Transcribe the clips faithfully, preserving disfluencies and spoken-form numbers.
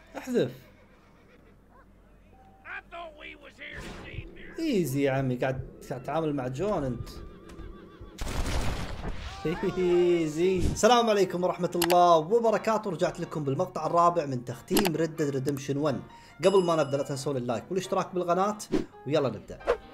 احذف. ايزي يا عمي، قاعد تتعامل مع جون انت. ايزي. السلام عليكم ورحمة الله وبركاته، رجعت لكم بالمقطع الرابع من تختيم ريد ديد ريدمشن واحد. قبل ما نبدا لا تنسون اللايك والاشتراك بالقناة، ويلا نبدا.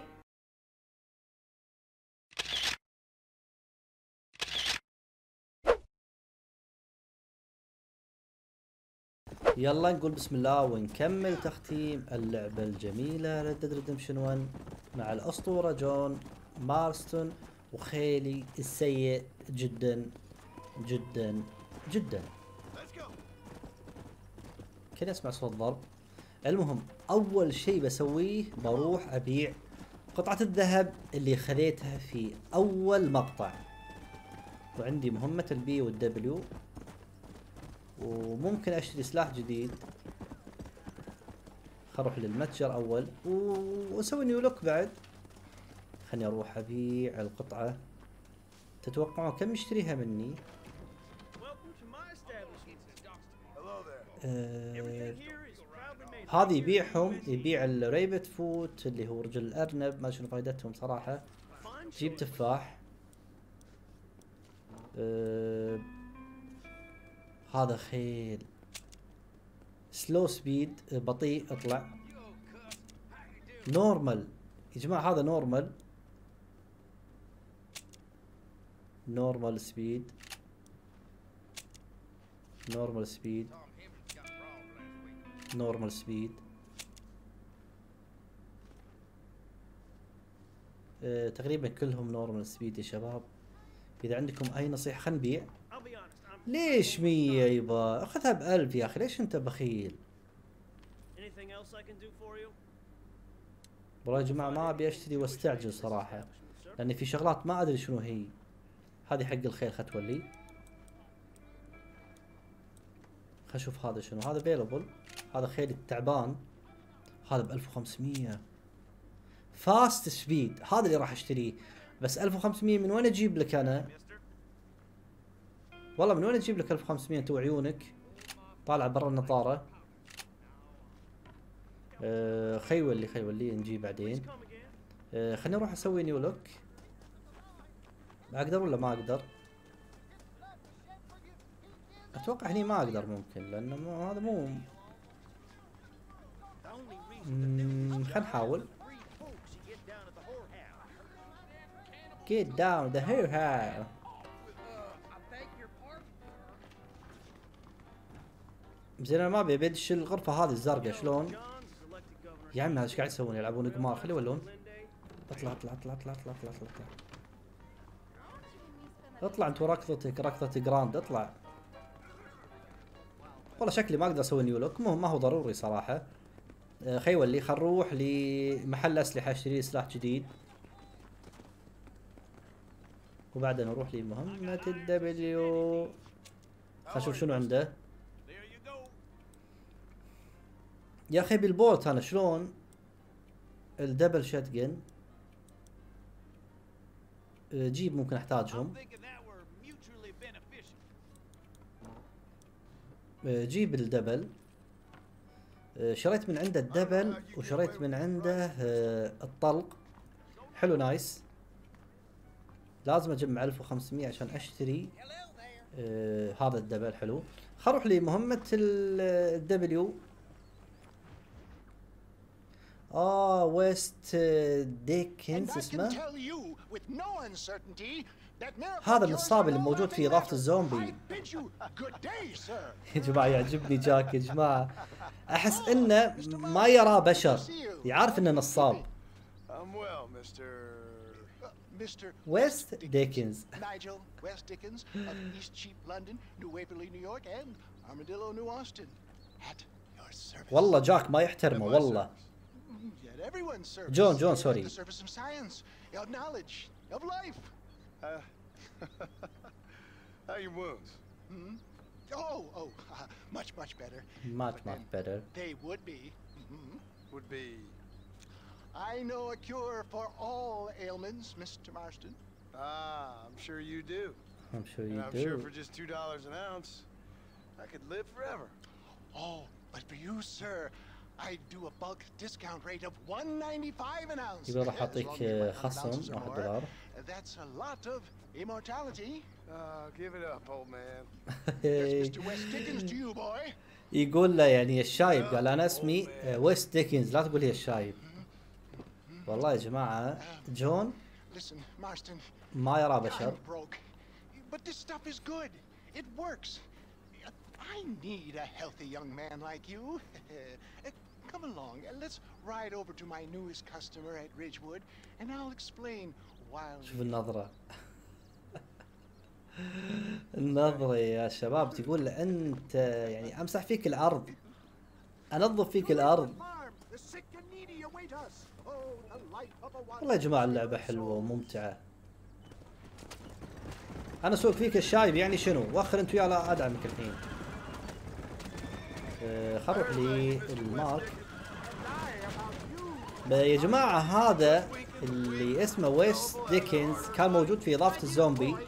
يلا نقول بسم الله ونكمل تختيم اللعبة الجميلة ريد ديد ريدمشن واحد مع الأسطورة جون مارستون وخيلي السيء جدا جدا جدا. كان اسمع صوت ضرب. المهم اول شيء بسويه بروح ابيع قطعة الذهب اللي خذيتها في اول مقطع، وعندي مهمة البي والدبليو، وممكن اشتري سلاح جديد. خروح للمتجر اول واسوي نيو لوك بعد. خلني اروح ابيع القطعة. تتوقعون كم يشتريها مني؟ آه هذه يبيعهم، يبيع الريبت فوت اللي هو رجل الارنب، ما شنو فايدتهم صراحة. جيب تفاح. آه هذا خيل. سلو سبيد بطيء اطلع. نورمال يا جماعة، هذا نورمال. نورمال سبيد. نورمال سبيد. نورمال سبيد. آه تقريبا كلهم نورمال سبيد يا شباب. اذا عندكم اي نصيحة خلينا نبيع. ليش مية يبا؟ اخذها بألف يا اخي، ليش انت بخيل؟ والله يا جماعة ما ابي اشتري واستعجل صراحة، لان في شغلات ما ادري شنو هي. هذه حق الخيل خل تولي. خل اشوف هذا شنو، هذا افيلبل. هذا خيل التعبان، هذا ب ألف وخمسمية. فاست سبيد هذا اللي راح اشتريه، بس ألف وخمسمية من وين اجيب لك انا؟ والله من وين اجيب لك ألف وخمسمية انت وعيونك؟ طالع برا النظارة. أه خيولي خيولي نجيب بعدين. أه خليني اروح اسوي نيو لوك. اقدر ولا ما اقدر؟ اتوقع هني ما اقدر، ممكن لانه مو هذا مو. خلينا نحاول. Get down the hair hair. زين انا ما ابي ابدش الغرفة هذه الزرقاء شلون؟ يا عمي هذا ايش قاعد يسوون؟ يلعبون قمار. خلي يولون. اطلع اطلع اطلع اطلع اطلع اطلع اطلع اطلع اطلع انت وركضتك ركضة جراند اطلع. والله شكلي ما اقدر اسوي نيو لوك. مو ما هو ضروري صراحة. آه خي ولي خل نروح لمحل اسلحة اشتري سلاح جديد، وبعدين نروح لمهمة الدبليو. خل نشوف شنو عنده. يا اخي بالبولت انا شلون الدبل شاتجن. جيب ممكن احتاجهم. جيب الدبل. شريت من عنده الدبل وشريت من عنده الطلق. حلو نايس. لازم اجمع ألف وخمسمية عشان اشتري هذا الدبل. حلو. خل اروح لمهمة الدبليو. اه ويست ديكنز اسمه. هذا النصاب اللي موجود في اضافة الزومبي. يا جماعة يعجبني جاك يا جماعة، احس انه ما يرى بشر، يعرف انه نصاب. ويست ديكنز. Nigel West Dickens of East Cheap London, New Waverly, New York, and Armadillo, New Austin. At your service. والله جاك ما يحترمه والله. At everyone's service. جون جون سوري. At the service of science, of knowledge, of life. Uh, how are your wounds? Hmm? Oh, oh, uh, much, much better. Much, much better. They would be. Mm-hmm. Would be. I know a cure for all ailments, Mister Marston. Ah, I'm sure you do. I'm sure you and I'm do. sure for just two dollars an ounce, I could live forever. Oh, but for you, you, sir. I do a bulk discount rate of one ninety-five an ounce. يقول راح As أعطيك long as you buy one hundred خصم ounces or واحد more. دولار. That's a lot of immortality. Uh, give it up, old man. That's Mister West Dickens to you, boy. يقول له يعني الشايب، قال انا اسمي ويست ديكنز، لا تقول لي الشايب. والله يا جماعه جون Listen, Marston. ما يرى بشر. I'm broke, but this stuff is good. It works. I need a healthy young man like you. Come along and let's ride over to my newest customer at Ridgewood, and I'll explain why. شوف النظره. النظره يا شباب تقول له انت يعني امسح فيك الارض، انظف فيك الارض. والله يا جماعه اللعبه حلوه وممتعه. انا اسوق فيك الشايب يعني شنو؟ وخر انت وياه لا ادعمك الحين. أه خل نروح لي المارك. يا جماعه هذا اللي اسمه ويست ديكنز كان موجود في اضافه الزومبي.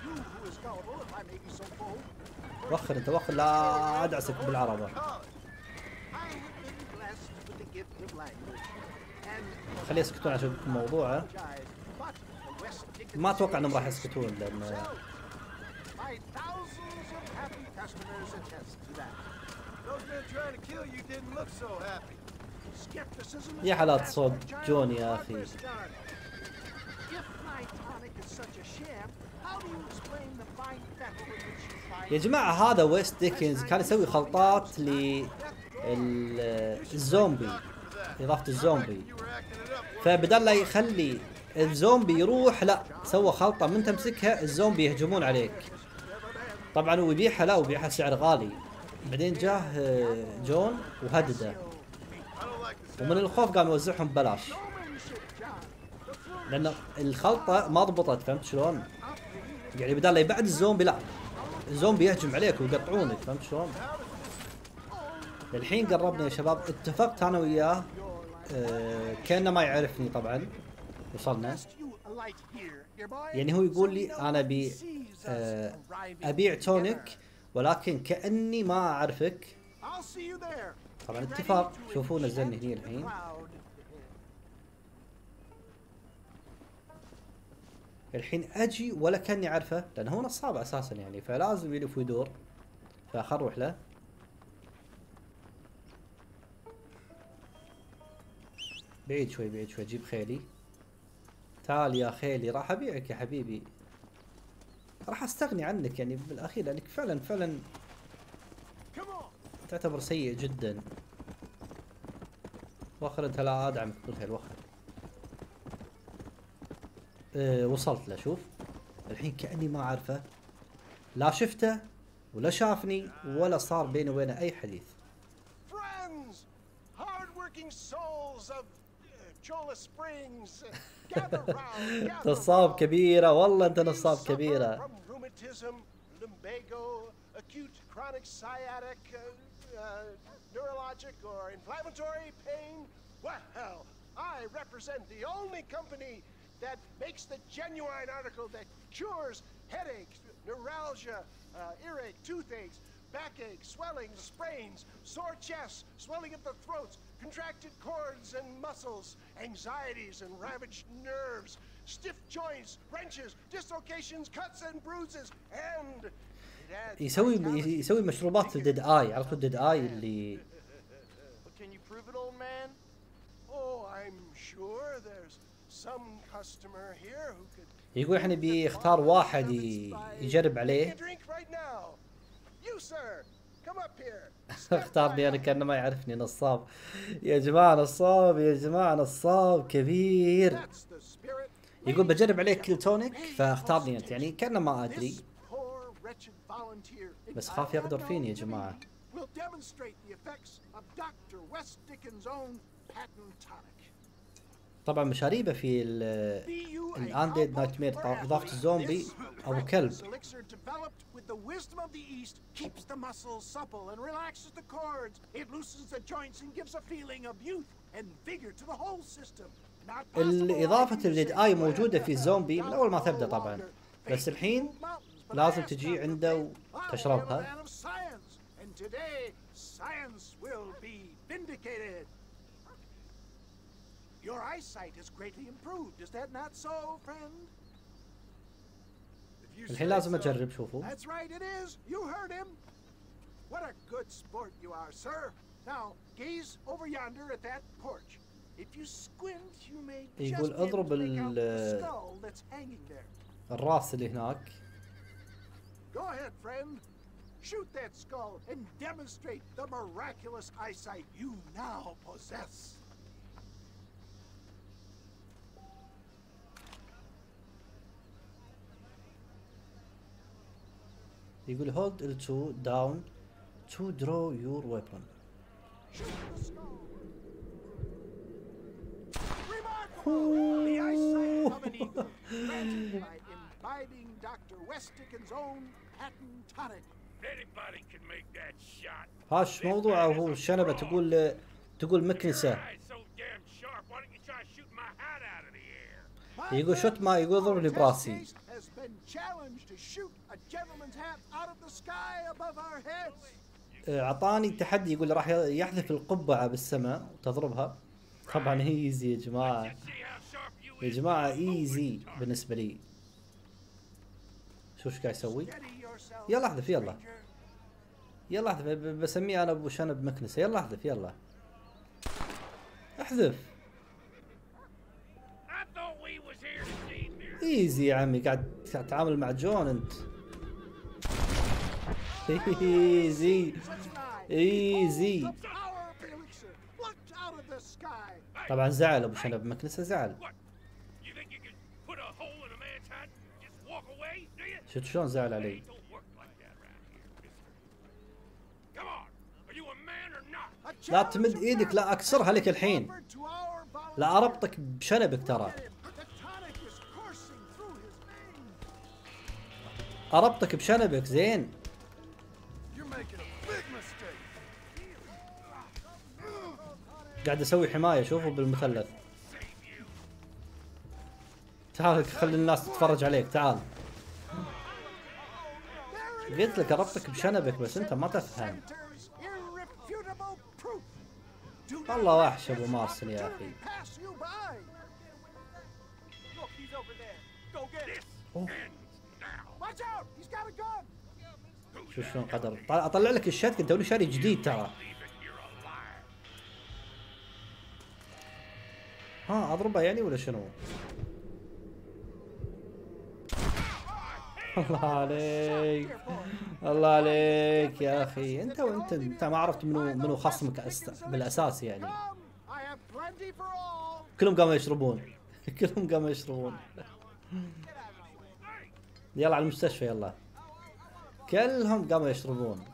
وخر انت وخر لا ادعسك بالعربه. خليه يسكتون عشان موضوعه. ما اتوقع انهم راح يسكتون لان يا حالات صوت جون يا اخي. يا جماعه هذا ويست ديكنز كان يسوي خلطات للزومبي، اضافه الزومبي، فبدل لا يخلي الزومبي يروح لا سوى خلطه من تمسكها الزومبي يهجمون عليك. طبعا هو يبيعها لا ويبيعها سعر غالي. بعدين جاه جون وهدده، ومن الخوف قام يوزعهم ببلاش لان الخلطه ما ضبطت. فهمت شلون؟ يعني بدل لا يبعد الزومبي لا الزومبي يهجم عليك ويقطعونك. فهمت شلون؟ الحين قربنا يا شباب. اتفقت انا وياه أه كأنه ما يعرفني. طبعا وصلنا يعني هو يقول لي انا ابي أه ابيع تونيك ولكن كأني ما اعرفك. طبعا اتفاق. شوفوا نزلني هني الحين. الحين اجي ولا كاني اعرفه لان هو نصاب اساسا يعني، فلازم يلف ويدور. فخل نروح له. بعيد شوي بعيد شوي. جيب خيلي. تعال يا خيلي راح ابيعك يا حبيبي. راح استغني عنك يعني بالاخير لانك فعلا فعلا تعتبر سيء جدا. وخر انت لا ادعمك بالخيل. وخر. أه وصلت له. شوف الحين كأني ما اعرفه، لا شفته ولا شافني ولا صار بيني وبينه اي حديث. نصاب كبيرة والله انت نصاب كبيرة. that makes the genuine article that cures headaches, neuralgia, uh, earache, toothaches, backache, swelling, sprains, sore chests, swelling of the throats, contracted cords and muscles, anxieties and ravaged nerves, stiff joints, wrenches, dislocations, cuts and bruises, and يسوي يسوي مشروبات الديد اي. عرفتوا الديد اي اللي Can you prove it, old man? Oh, I'm sure there's some customer here who could. يقول احنا بيختار واحد يجرب عليه. You sir, come up here. اختارني انا كأنه ما يعرفني. نصاب يا جماعة. نصاب يا جماعة. نصاب كبير. يقول بجرب عليك كل تونيك فاختارني انت يعني كأنه ما ادري بس خاف يقدر فيني يا جماعة. طبعا مشاريبه في الانديد نايت مير اضافه الزومبي ابو كلب. الاضافه الديد اي موجوده في الزومبي من اول ما تبدا طبعا، بس الحين لازم تجي عنده وتشربها. And today, science will be vindicated. Your eyesight has greatly improved. Is that not so, friend? If you الحين say لازم so. اجرب شوفوا. That's right, it is. You heard him. What a good sport you are, sir. Now, gaze over yonder at that porch. If you squint, you may just يقول be able اضرب to make out the ال- skull that's hanging there. الراس اللي هناك. Go ahead, friend. Shoot that skull and demonstrate the miraculous eyesight you now possess. يقول hold L two down to draw your weapon. Shoot the skull. Remarkable! The eyesight of an eagle, granted by imbibing Doctor Westicken's own patent tonic. Anybody can make that shot. هاش موضوعه هو الشنبة تقول تقول مكنسة. Eyes so damn sharp. Why don't you try shooting my hat out of the air? My يقول شوت ما يقول اضرب لي test براسي. case has been challenged to shoot a gentleman's hat out of the sky above our heads. اعطاني تحدي يقول راح يحذف القبعة بالسماء وتضربها. طبعا ايزي يا جماعة. See how sharp you يا is. جماعة ايزي بالنسبة لي. شوف ايش قاعد يسوي؟ Steady yourself, يلا احذف يلا. stranger. يلا احذف ب- بسميه انا ابو شنب مكنسة. يلا احذف يلا. احذف. I thought we was here to see mirrors. ايزي يا عمي قاعد تتعامل مع جون انت. ايزي Such an eye. ايزي. The power of the elixir plucked out of the sky. طبعا زعل ابو شنب مكنسة زعل. What? You think you can put a hole in a man's hat and just walk away? Do you? شفت شلون زعل علي. It don't work like that around here, mister. Come on. Are you a man or not? A لا challenge تمد of ايدك لا اكسرها لك الحين. offered to our volunteer. لا اربطك بشنبك ترى. Look at him. The tonic is coursing through his veins. اربطك بشنبك زين. You're making a big mistake. قاعد اسوي حماية شوفوا بالمثلث. تعال خلي الناس تتفرج عليك تعال. قلت لك اربطك بشنبك بس انت ما تفهم. Center's irrefutable proof. Do not والله let وحش ابو this مارسن يا opportunity اخي. pass you by. Look, he's over there. Go get him. This أوه. ends now. Watch out! He's got a gun. شوف شلون قدر طلع- اطلع لك الشات انت ولي شاري جديد ترى. Leave it, you're a liar. ها اضربه يعني ولا شنو؟ الله عليك الله عليك يا اخي انت وانت انت ما عرفت منو منو خصمك أست... بالاساس يعني. Come, I have plenty for all. كلهم قاموا يشربون كلهم قاموا يشربون. يلا على المستشفى يلا. كلهم قاموا يشربون.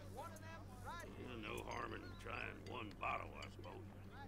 No harm in trying one bottle, I suppose.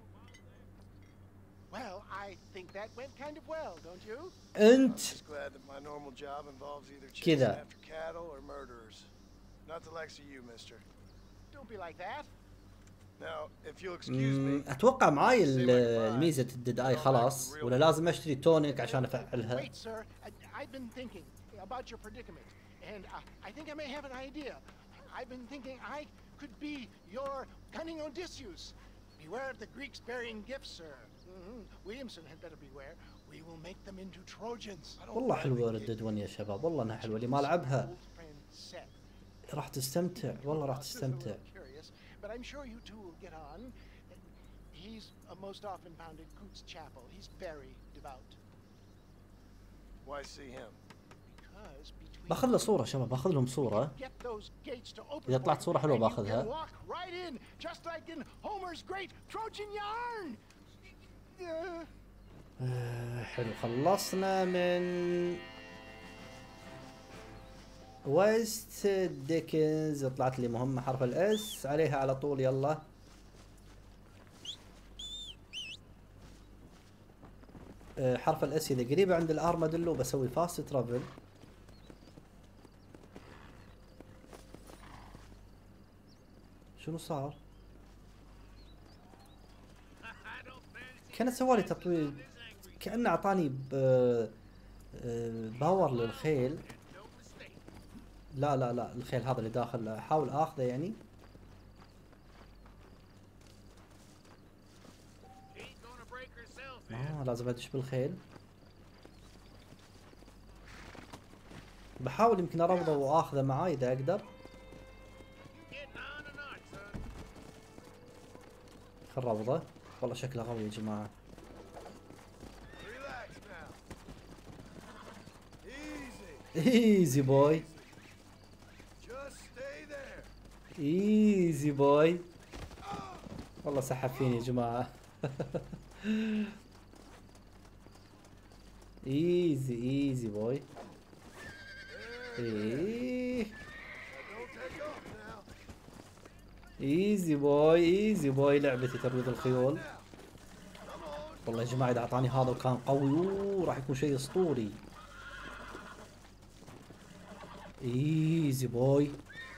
Well, I think that went kind of well, don't you? انت Just glad that my normal job involves either chasing كذا. after cattle or murderers. Not the likes of you, mister. Don't be like that. Now, if you'll excuse مم، me, اتوقع معاي ال- الميزة الديد اي خلاص ولا لازم اشتري تونيك عشان افعلها. Wait, sir. I, I've been thinking about your predicament, and I, I think I may have an idea. I've been thinking I could be your cunning Odysseus. Beware of the Greeks burying gifts, sir. hmm Williamson had better beware. We will make them into Trojans. والله حلوة ردد ون يا شباب والله انها حلوة اللي ما لعبها Old friend said. راح تستمتع والله راح Arthur's a تستمتع. little curious, but I'm sure you two will get on. He's a most often found in Coots Chapel. He's very devout. why see him? Because between باخذ له صورة شباب باخذ لهم صورة. get those gates to open إذا طلعت for صورة you, حلوة and you باخذها. can walk right in, just like in Homer's great Trojan yarn. Yeah. آه، حلو خلصنا من ويست ديكنز. طلعت لي مهمة حرف الاس عليها على طول يلا. آه، حرف الاس اذا قريبة عند الارماديلو بسوي فاست ترافل. شنو صار؟ كان سوالي تطوير كأنه اعطاني ب... آه، باور للخيل. لا لا لا الخيل هذا اللي داخل احاول اخذه يعني. اه لازم ادش بالخيل. بحاول يمكن اروضه واخذه معاي اذا اقدر. خل روضه. والله شكله قوي يا جماعة. Relax now. Easy. ايزي بوي. Just stay there. ايزي بوي. والله سحب فيني يا جماعة. ايزي ايزي بوي. ايه Now don't take off now. ايزي بوي ايزي بوي. لعبتي ترويض الخيول. Come on. والله يا جماعة اذا اعطاني هذا وكان قوي اوه راح يكون شيء اسطوري. ايزي بوي. I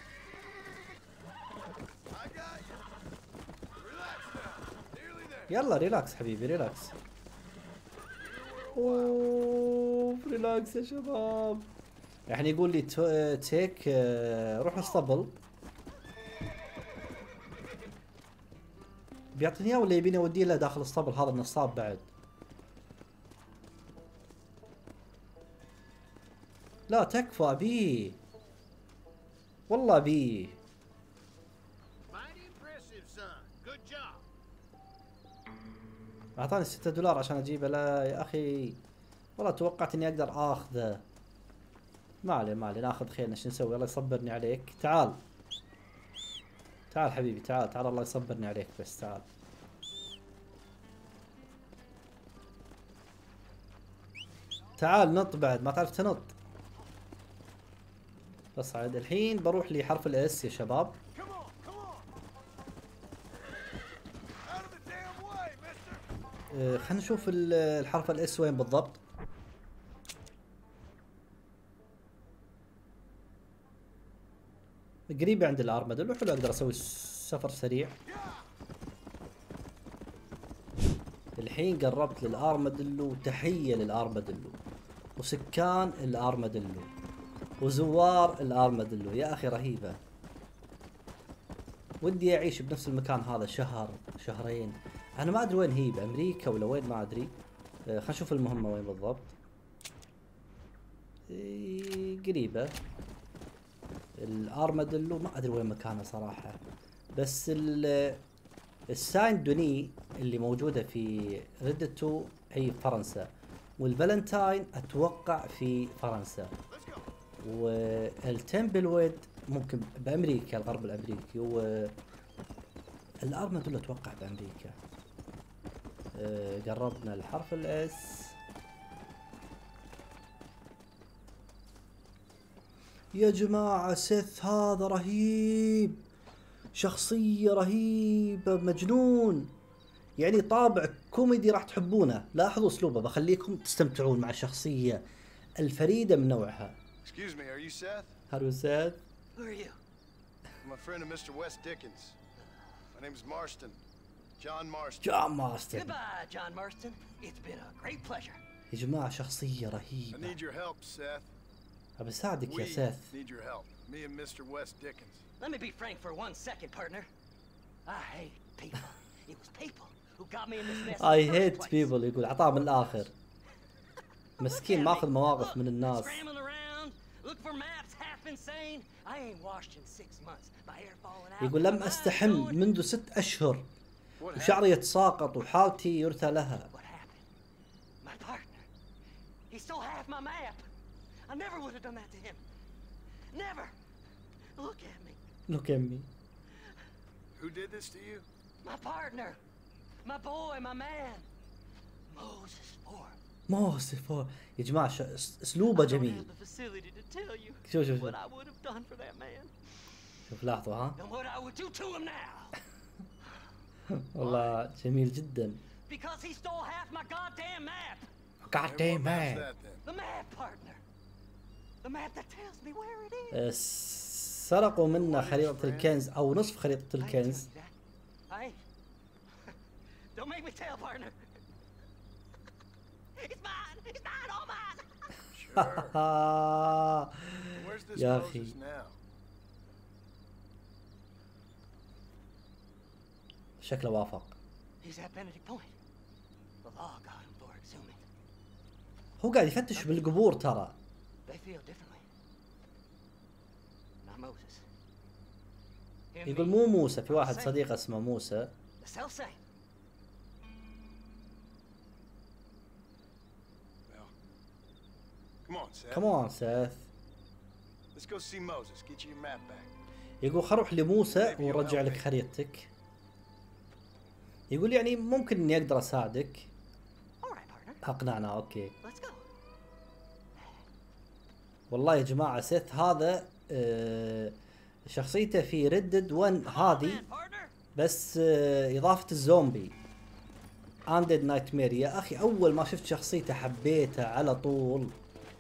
got you. Relax now. Nearly there. يلا ريلاكس حبيبي ريلاكس. اوه ريلاكس يا شباب. يعني يقول لي تو- تيك آه، روح الاسطبل. بيعطيني اياه ولا يبيني اوديه له داخل الاسطبل؟ هذا النصاب بعد. لا تكفى ابيه. والله ابيه. Mighty impressive, son. Good job. اعطاني ستة دولار عشان اجيبه. لا يا اخي والله توقعت اني اقدر اخذه. ما عليه ما عليه ناخذ خيرنا. شو نسوي؟ الله يصبرني عليك. تعال تعال حبيبي تعال تعال الله يصبرني عليك بس تعال. تعال نط بعد ما تعرف تنط. اصعد. الحين بروح لحرف الاس يا شباب. Come on. Come on. Out of the damn way, mister. آه، خلينا نشوف ال- الحرف الاس وين بالضبط. قريبة عند الارمدلو. حلو اقدر اسوي سفر سريع. الحين قربت للارمدلو. تحية للارمدلو وسكان الارمدلو وزوار الارمدلو. يا اخي رهيبة. ودي اعيش بنفس المكان هذا شهر شهرين. انا ما ادري وين هي بامريكا ولا وين ما ادري. آه، خلينا نشوف المهمة وين بالضبط. إيه، قريبة. الارماديلو ما ادري وين مكانه صراحة. بس ال الساين دوني اللي موجودة في ريدتو هي فرنسا. والفالنتاين اتوقع في فرنسا. والتمبلويد ممكن بامريكا الغرب الامريكي. و الارماديلو اتوقع بامريكا. أه قربنا الحرف الاس. يا جماعة سيث هذا رهيب. شخصية رهيبة مجنون. يعني طابع كوميدي راح تحبونه. لاحظوا اسلوبه بخليكم تستمتعون مع الشخصية الفريدة من نوعها. Excuse me, are you Seth? هارو سيث. Who are you? I'm a friend of Mister West Dickens. My name's Marston. John Marston. جون ماستر. Goodbye, John Marston. It's been a great pleasure. يا جماعة شخصية I رهيبة. need your help, Seth. أبى أساعدك We يا سيث. need your help. Me and Mister West Dickens. Let me be frank for one second, partner. I hate people. It was people who got me in this mess. in I the first hate place. people. يقول عطاه من الآخر. مسكين ماخذ مواقف من الناس. Scrambling around, look for maps, half insane. I ain't washed in six months. My hair falling out. يقول لم my mind's أستحم going. منذ ست أشهر What happened? وشعري يتساقط وحالتي يرثى لها. What happened? My partner. He stole half my map. I never would have done that to him. Never. Look at me. Look at me. Who did this to you? My partner. My boy, my man. Moses Ford. موسف. يا جماعة ش- أسلوبه I don't جميل. have the facility to tell you شوف شوف شوف. what I would have done for that man. شوف لاحظوا ها. And what I would do to him now. والله جميل جدا. Because he stole half my goddamn map. God And damn what map's man. that then? The map, partner. The map that tells me where it is. آه، س- سرقوا منا خريطة الكنز أو نصف خريطة I ain't الكنز. telling you that. I ain't. Don't make me tell, partner. It's mine. It's mine. All mine. Sure. آه. Where's this يا Moses أخي. now? شكله وافق. He's at Benedict Point. The law got him for exhuming. هو قاعد يفتش بالقبور ترى. They feel differently. Not Moses. Him يقول me. مو موسى، في واحد صديق اسمه موسى. The self same. Well, come on, Seth. كمان سيث. Let's go see Moses. Get you your map back. يقول خل روح لموسى ونرجع لك خريطتك. يقول يعني ممكن اني اقدر اساعدك. All right, partner. اقنعنا اوكي. Let's go. والله يا جماعة سيث هذا آه شخصيته في ردد ون هذه Man, partner. بس آه اضافة الزومبي اندد نايت مير. يا اخي اول ما شفت شخصيته حبيته على طول.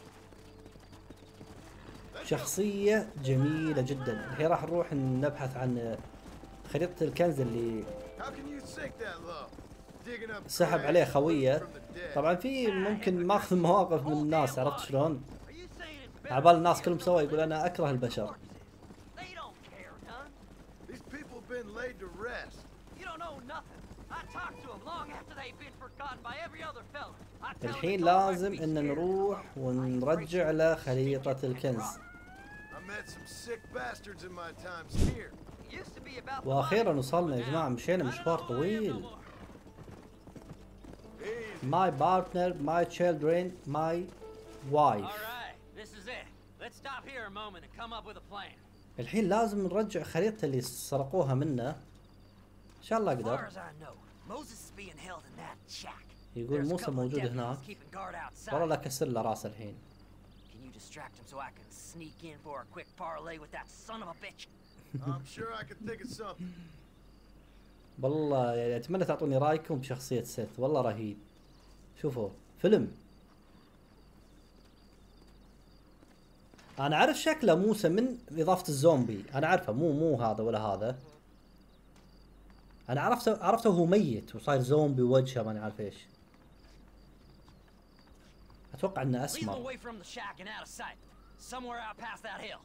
شخصية جميلة جدا. الحين راح نروح نبحث عن خريطة الكنز اللي How can you sink that low? Digging up سحب graves عليه and خويه. wood from the dead. طبعا في ممكن ماخذ مواقف من الناس، عرفت شلون؟ Are you saying it's better عبال الناس to كلهم hear سوا from يقول انا اكره البشر. corpses? They don't care none. These people have been laid to rest. You don't know nothing. I talked to them long after they've been forgotten by every other fella. I tell them الحين it's all right لازم to be ان scared. نروح ونرجع له خريطة الكنز. I met some sick bastards in my times here. It used to be about the واخيرا money, وصلنا but يا جماعة، now, مشينا I مشوار don't know طويل. no more. Easy. My partner, my children, my wife. All right, this is it. Let's stop here a moment and come up with a plan. الحين لازم نرجع خريطة اللي سرقوها منا. ان شاء الله As far اقدر. as I know, Moses is being held in that shack. يقول There's a موسى couple of موجود deputies هناك. keeping guard outside. والله لا كسر له راسه الحين. Can you distract him so I can sneak in for a quick parlay with that son of a bitch? I'm sure I can think of something. والله يعني اتمنى تعطوني رايكم بشخصية سيث، والله رهيب. شوفوا فيلم. انا اعرف شكله موسى من اضافة الزومبي، انا عارفه مو مو هذا ولا هذا. انا عرفته عرفته وهو ميت وصاير زومبي وجهه ماني عارف ايش. اتوقع انه Lead them اسمر. away from the shack and out of sight. Somewhere out past that hill.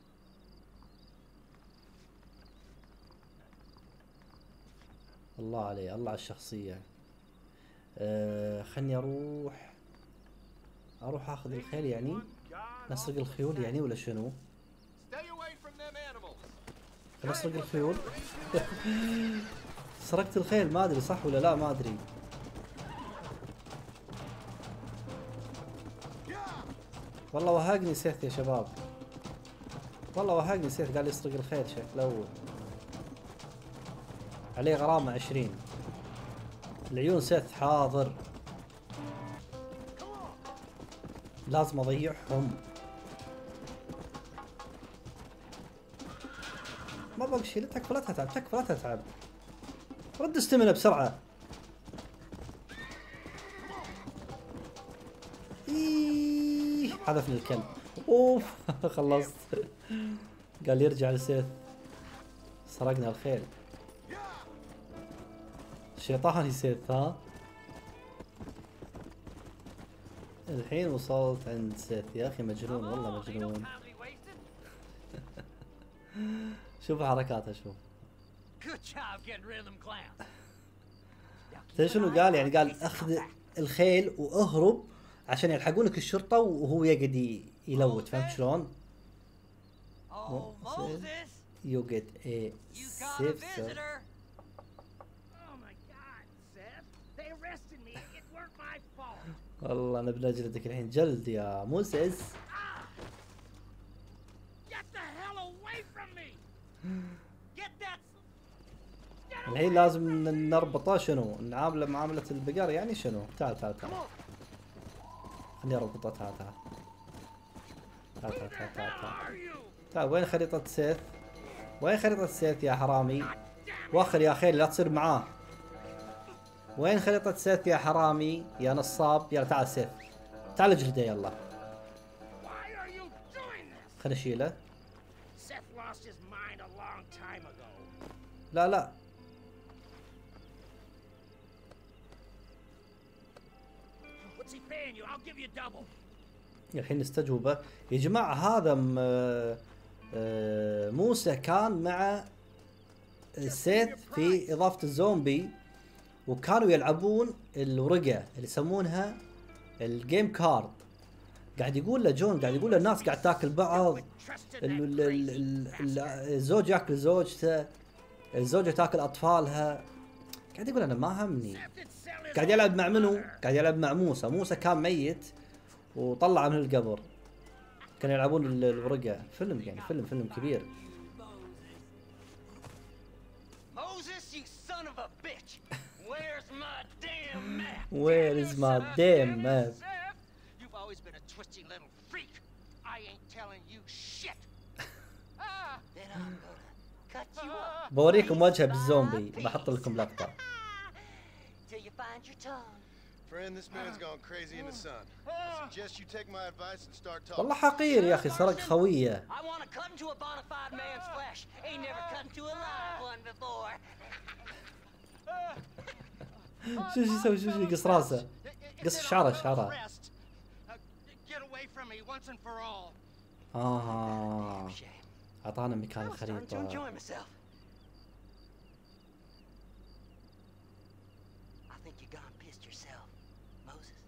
الله عليه، الله على الشخصية. أه خلني اروح اروح اخذ الخيل يعني، نسرق الخيول يعني ولا شنو؟ Stay away from them animals. خل اسرق الخيول. سرقت الخيل ما ادري صح ولا لا ما ادري. والله وهقني سيث يا شباب. والله وهقني سيث، قال يسرق الخيل شكله هو. عليه غرامة عشرين. العيون سيث حاضر. لازم اضيعهم. ما بقى شيء. لا تكفى لا تتعب، تكفى لا تتعب. رد استمنة بسرعة. إيه حذفني الكلب. اوف خلصت. قال يرجع لسيث. سرقنا الخيل. شيطاني سيث ها. الحين وصلت عند سيث. يا اخي مجنون والله مجنون. شوف حركاته شوف. Good job getting rid of them clowns. تدري شنو قال؟ يعني قال اخذ الخيل واهرب عشان يلحقونك الشرطة وهو يقعد ي- يلوت. فهمت شلون؟ Oh, Mo- Moses, You get a you got a safe sir. visitor. Oh my God, Seth. They arrested me. It weren't my fault. والله انا بنجلدك الحين جلد يا موسيس. Get the hell away from me! Get that. الحين لازم ن- نربطه شنو؟ نعامله معاملة البقر يعني شنو؟ تعال تعال تعال. خليني اربطه. تعال تعال. تعال تعال تعال تعال تعال. Are you? تعال وين خريطة سيث؟ وين خريطة سيث يا حرامي؟ واخر يا خيل لا تصير معاه. وين خريطة سيث يا حرامي يا نصاب؟ يلا تعال سيث. تعال اجلده يلا. Why are you doing this? خليني اشيله. Seth lost his mind a long time ago. لا لا. What's he paying you? I'll give you double. الحين استجوبه. يا جماعة هذا م... آه، موسى كان مع سيث في إضافة الزومبي، وكانوا يلعبون الورقه اللي يسمونها الجيم كارد. قاعد يقول له جون، قاعد يقول له الناس قاعد تاكل بعض، ال- ال- ال- ال- الزوج ياكل زوجته، الزوجه تاكل اطفالها. قاعد يقول انا ما همني. قاعد يلعب مع منو؟ قاعد يلعب مع موسى. موسى كان ميت وطلع من القبر. كانوا يلعبون ال- الورقه. فيلم يعني فيلم فيلم كبير. Moses, you son of a bitch! Where's my damn map? Where is my damn map? Seth, you've always been a twisty little freak. I ain't telling you shit. Ah, Then I'm gonna cut you up. بوريكم وجهه بالزومبي. بحط لكم لقطه. Till you find your tongue. Friend, this man's gone crazy in the sun. I suggest you take my advice and start talking. والله حقير يا اخي، سرق خويه. I want to cut into a bona fide man's flesh. Ain't never cut into a live one before. شو شو يسوي؟ شو شو يقص راسه؟ قص شعره شعره. get away from me once and for all. آه Shame. أعطانا مكان I'm starting to الخريطة. enjoy myself. I think you gone pissed yourself, Moses.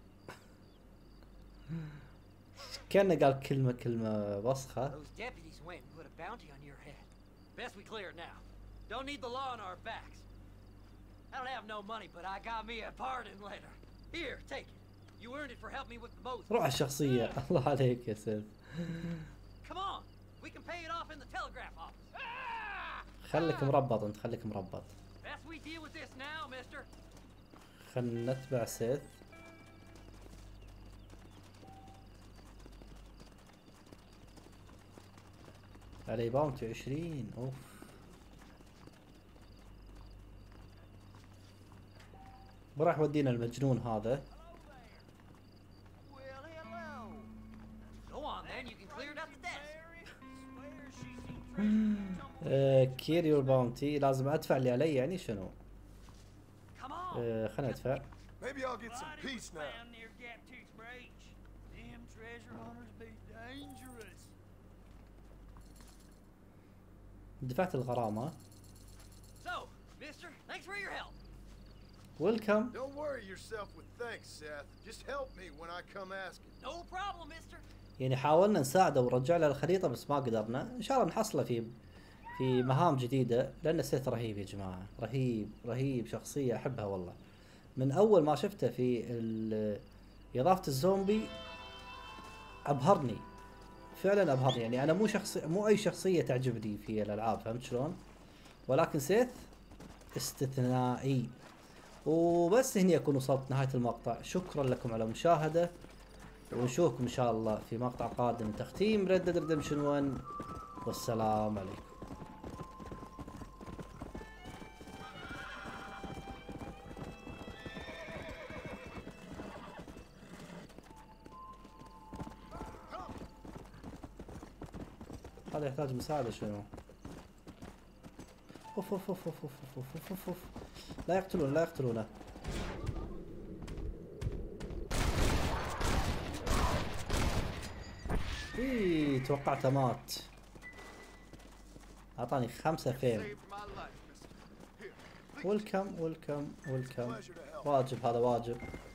كأنه قال كلمة كلمة وسخة. Those deputies went and put a bounty on your head. Best we clear it now. Don't need the law on our backs. I don't have no money, but I got me a pardon letter. Here, take it. You earned it for helping me with the Moses. روح على الشخصية. الله عليك يا سيد. Come on, we can pay it off in the telegraph office. Ah! خليك مربط أنت، خليك مربط. Best we deal with this now, mister. خلنا نتبع سيث. علي باونتي عشرين. اوف. وراح ودينا المجنون هذا. Well, hello. Go on then, you can clear it up the desk. آه كيريو باونتي لازم ادفع اللي علي يعني شنو؟ Come on. آه خلنا ندفع. Maybe I'll get some peace now. Found near Gaptooth's Breach. Them treasure hunters be dangerous. دفعت الغرامة. So, mister, thanks for your help. ويلكم. Don't worry yourself with thanks, Seth. Just help me when I come asking. No problem, mister. يعني حاولنا نساعده ورجع له الخريطة بس ما قدرنا. ان شاء الله نحصله في في مهام جديدة، لأن سيث رهيب يا جماعة. رهيب رهيب، شخصية أحبها والله. من أول ما شفته في ال- إضافة الزومبي أبهرني فعلا، أبهرني. يعني أنا مو شخصي مو أي شخصية تعجبني في الألعاب، فهمت شلون؟ ولكن سيث استثنائي. وبس هني أكون وصلت نهاية المقطع. شكرا لكم على المشاهدة، ونشوفكم إن شاء الله في مقطع قادم تختيم Red Dead Redemption واحد. والسلام عليكم. هذا يحتاج مساعدة شنو؟ اوف اوف اوف اوف اوف اوف اوف اوف اوف. لا يقتلون لا يقتلونه. ايه توقعته مات. اعطاني خمسة فيم. Saved my life, mister. Here, ويلكم ويلكم ويلكم. pleasure to help. واجب هذا واجب.